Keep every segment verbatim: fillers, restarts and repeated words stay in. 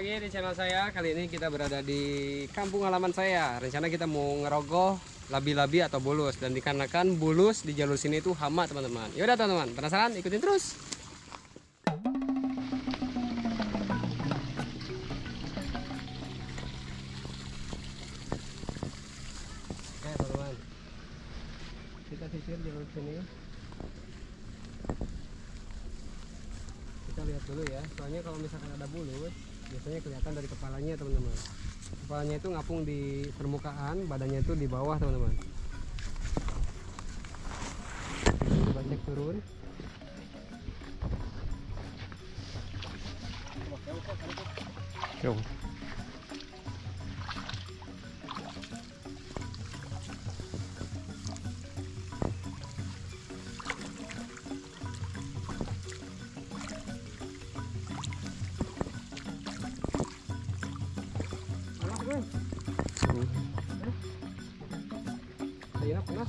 lagi di channel saya. Kali ini kita berada di kampung halaman saya. Rencana kita mau ngerogoh labi-labi atau bulus. Dan dikarenakan bulus di jalur sini itu hama teman-teman. Yaudah teman-teman, penasaran? Ikutin terus. Oke teman-teman, kita sisir jalur sini. Kita lihat dulu ya, soalnya kalau misalkan ada bulus biasanya kelihatan dari kepalanya teman-teman. Kepalanya itu ngapung di permukaan, badannya itu di bawah teman-teman. Coba cek turun. Yo. Ayo panas.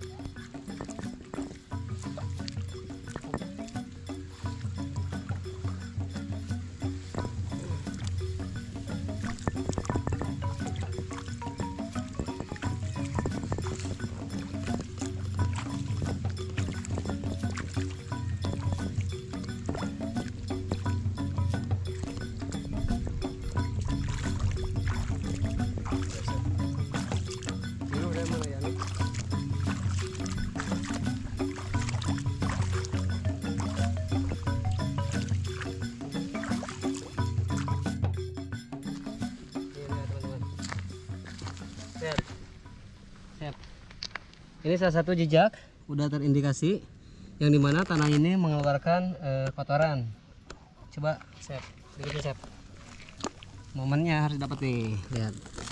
Set. Set. Ini salah satu jejak udah terindikasi yang dimana tanah ini mengeluarkan eh, kotoran. Coba set, begitu set. Momennya harus dapat nih, lihat.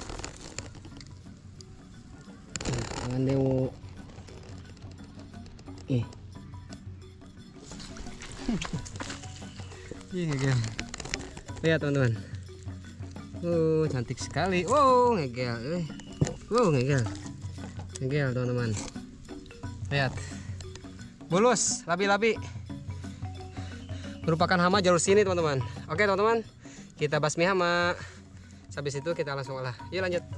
Nah, jangan dewo. Eh. Iya, lihat teman-teman. Uh, cantik sekali. Wow, ngegel. Eh. Wow, ngegel. Ngegel teman-teman. Lihat. Bulus, labi-labi. Merupakan hama jalur sini teman-teman. Oke teman-teman, kita basmi hama. Habis itu kita langsung olah. Yuk lanjut.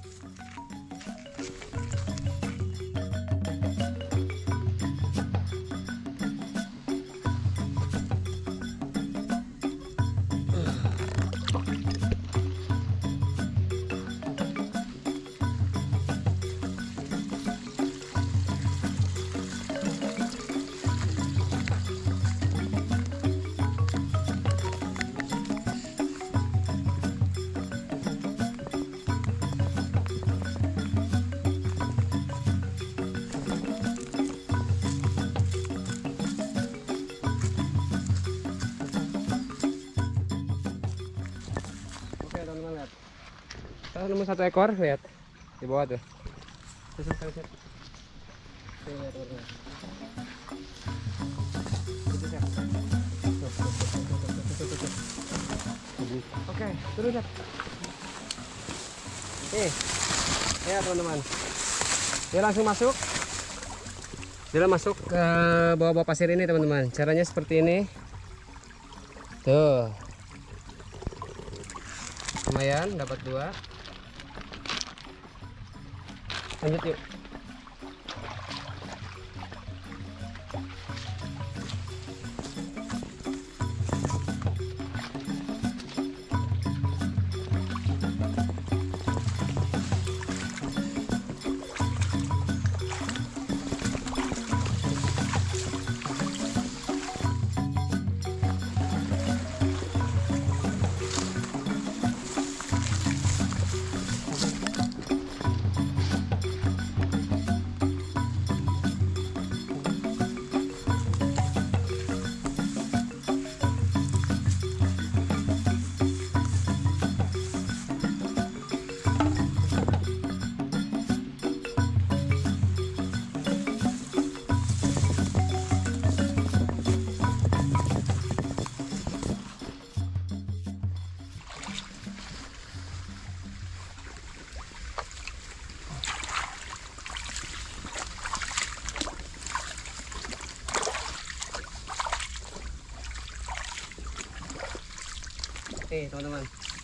Teman-teman lihat, kita nemu satu ekor, lihat di bawah tuh. Lihat, lihat, lihat. Tuh, lihat, lihat, lihat. Oke, turun lihat. Nih, lihat teman-teman. Dia langsung masuk. Dia masuk ke bawah-bawah pasir ini teman-teman. Caranya seperti ini. Tuh. Lumayan dapat dua. Lanjut yuk. Nih teman-teman,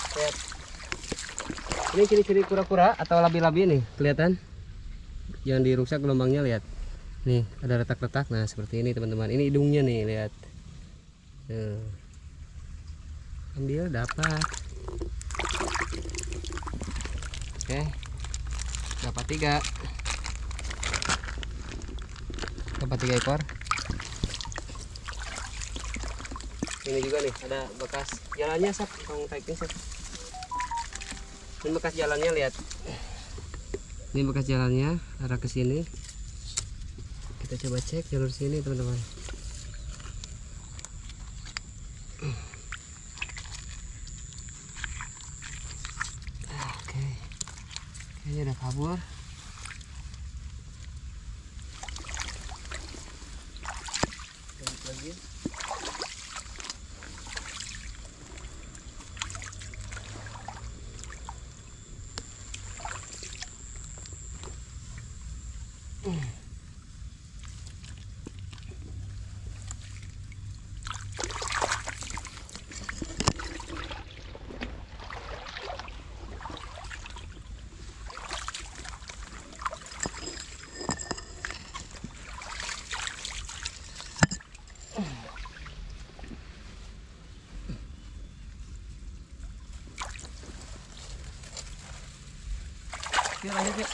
Lihat. Ini ciri-ciri kura-kura atau labi-labi nih, kelihatan? Yang dirusak gelombangnya, lihat. Nih, ada retak-retak. Nah, seperti ini teman-teman. Ini hidungnya nih, lihat. Tuh. Ambil, dapat. Oke. Dapat tiga. Dapat tiga ekor. Ini juga nih, ada bekas jalannya, Sap. Tolong taikin, Sap. Ini bekas jalannya, lihat. Ini bekas jalannya arah ke sini. Kita coba cek jalur sini, teman-teman. Oke. Kayaknya udah kabur. Lanjut lagi. Yuk lanjut yuk.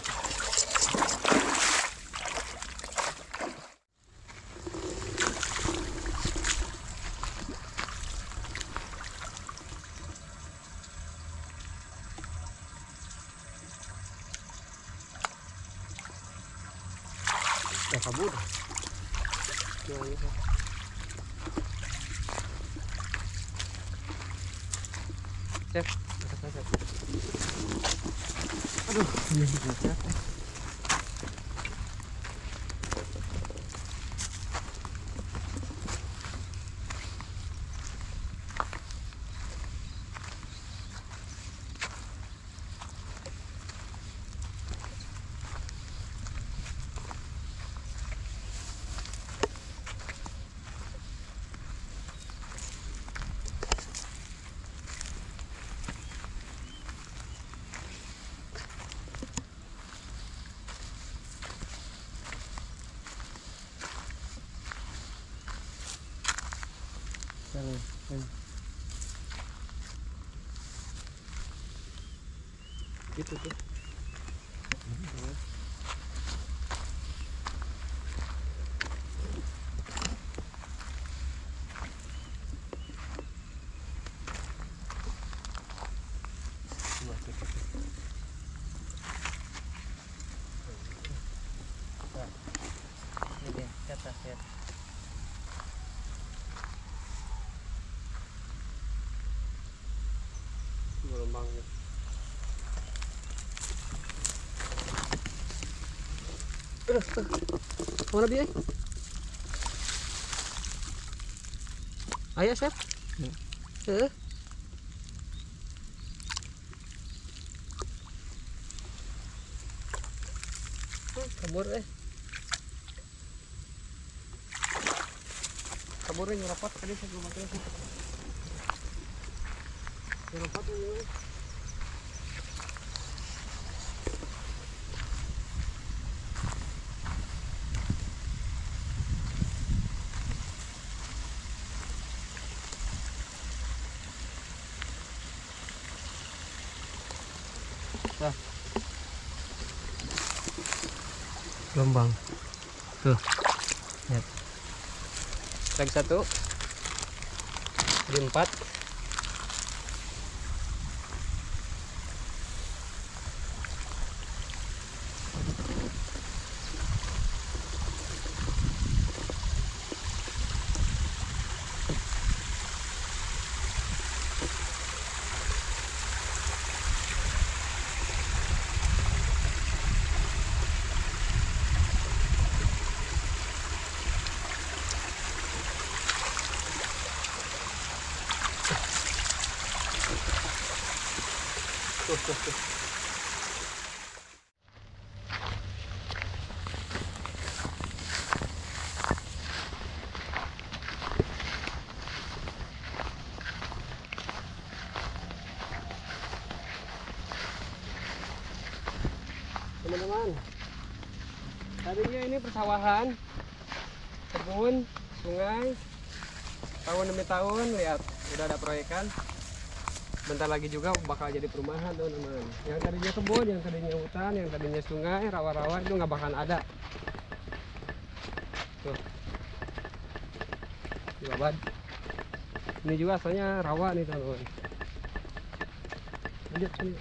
Udah kabur. Yuk lanjut yuk. Cek, dekat cek. Aduh, ini cek. Gitu tuh. Ini dia, ke atas ya. Gelombangnya. Mana dia? Ayo, Sep. Eh. Kabur eh. Kabur yang rapat tadi saya belum pakai. Rapat ini. Nah. Gelombang tuh, lihat. Tag satu di empat. Tuh, tuh, tuh. teman-teman. Tadinya ini persawahan, kebun, sungai. Tahun demi tahun, lihat udah ada proyekan. Bentar lagi juga bakal jadi perumahan teman-teman. Yang tadinya kebun, yang tadinya hutan, yang tadinya sungai, rawa-rawa itu nggak bakal ada. Tuh, Babad. Ini juga asalnya rawa nih teman-teman. Lanjut sini.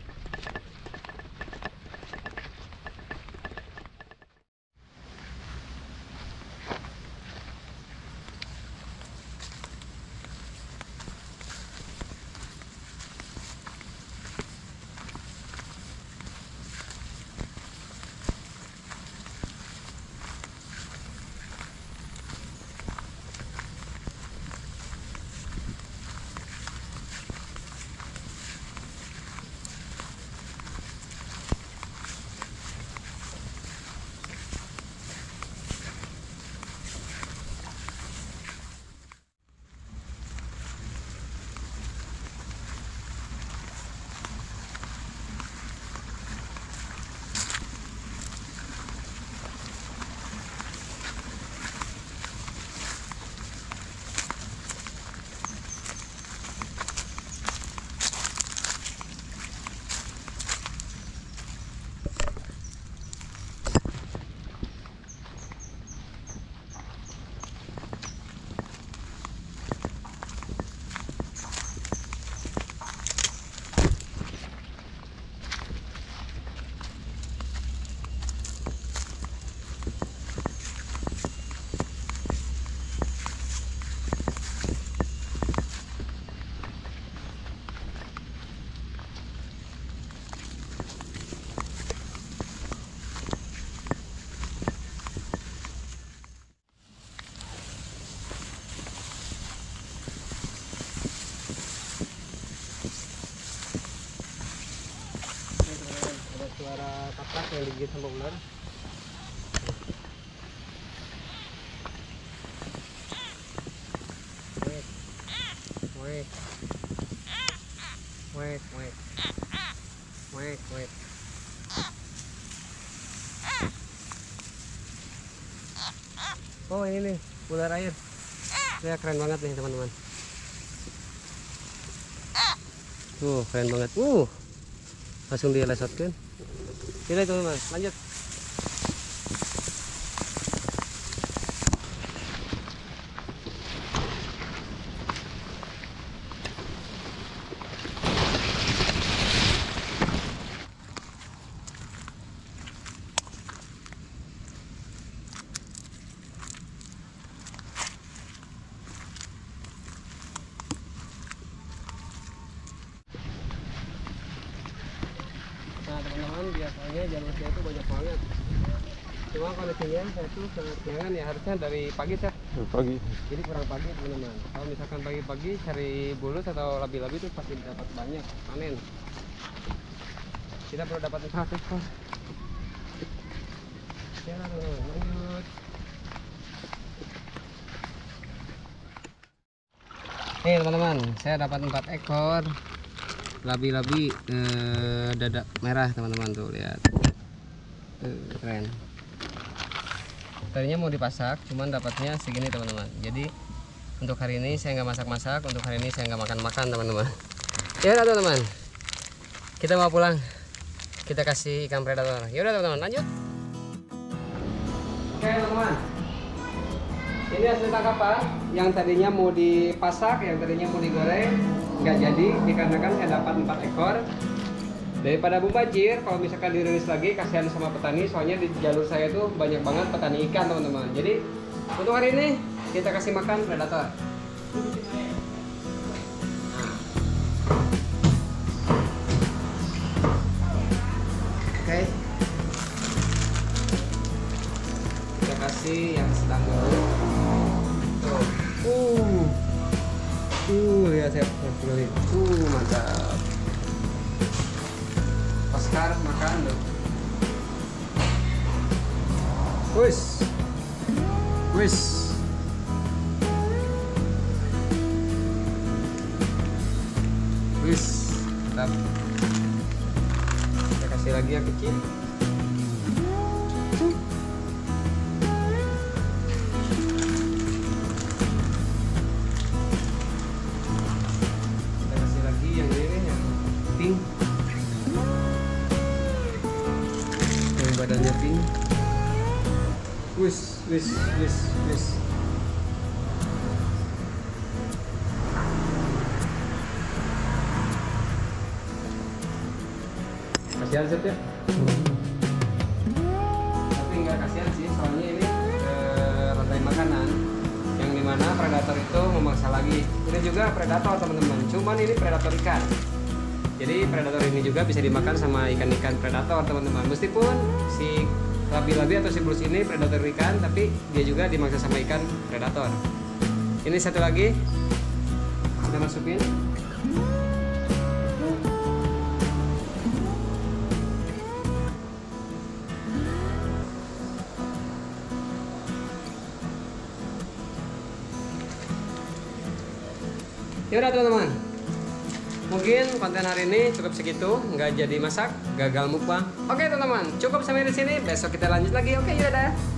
Suara kapak yang digigit sama ular. Wek, wek, wek, wek, wek, wek. Oh ini nih ular air. Ya keren banget nih teman-teman. Tuh keren banget. Uh, langsung dilesotkan. Ini teman-teman, lanjut. Nah teman-teman, biasanya jalur saya itu banyak banget. Cuma kondisinya saya tuh sangat jangan ya, harusnya dari pagi saya. Pagi. Jadi kurang pagi teman-teman. Kalau misalkan pagi-pagi cari bulus atau labi-labi itu pasti dapat banyak panen. Kita perlu dapat empat ekor. Ya teman-teman, lanjut. Nih teman-teman, saya dapat empat ekor labi-labi eh, dada merah teman-teman, tuh lihat. Tuh, keren. Tadinya mau dipasak, cuman dapatnya segini teman-teman. Jadi untuk hari ini saya nggak masak-masak, untuk hari ini saya nggak makan-makan teman-teman. Ya udah teman-teman, kita mau pulang, kita kasih ikan predator. Ya udah teman-teman, lanjut. Oke teman-teman, ini hasil tangkapan yang tadinya mau dipasak, yang tadinya mau digoreng, nggak jadi dikarenakan saya dapat empat ekor. Daripada mubazir, kalau misalkan dirilis lagi kasihan sama petani, soalnya di jalur saya tuh banyak banget petani ikan teman-teman. Jadi untuk hari ini kita kasih makan predator. Oke, kita kasih yang sedang dulu. Tuh, uh, uh, lihat saya pilih, uh, mantap. Oscar makan tuh. Wis, wis. Wis, mantap. Kita kasih lagi yang kecil. Wis, wis, wis, wis. Kasihan Sep ya? Tapi nggak kasihan sih, soalnya ini eh, rantai makanan yang dimana predator itu memaksa lagi. Ini juga predator teman-teman, cuman ini predator ikan. Jadi predator ini juga bisa dimakan sama ikan-ikan predator teman-teman. Meskipun si labi-labi atau si bulus ini predator ikan, tapi dia juga dimakan sama ikan predator. Ini satu lagi kita masukin. Ya udah teman-teman, mungkin konten hari ini cukup segitu, nggak jadi masak, gagal mukbang. Oke teman-teman, cukup sampai di sini. Besok kita lanjut lagi. Oke, yaudah.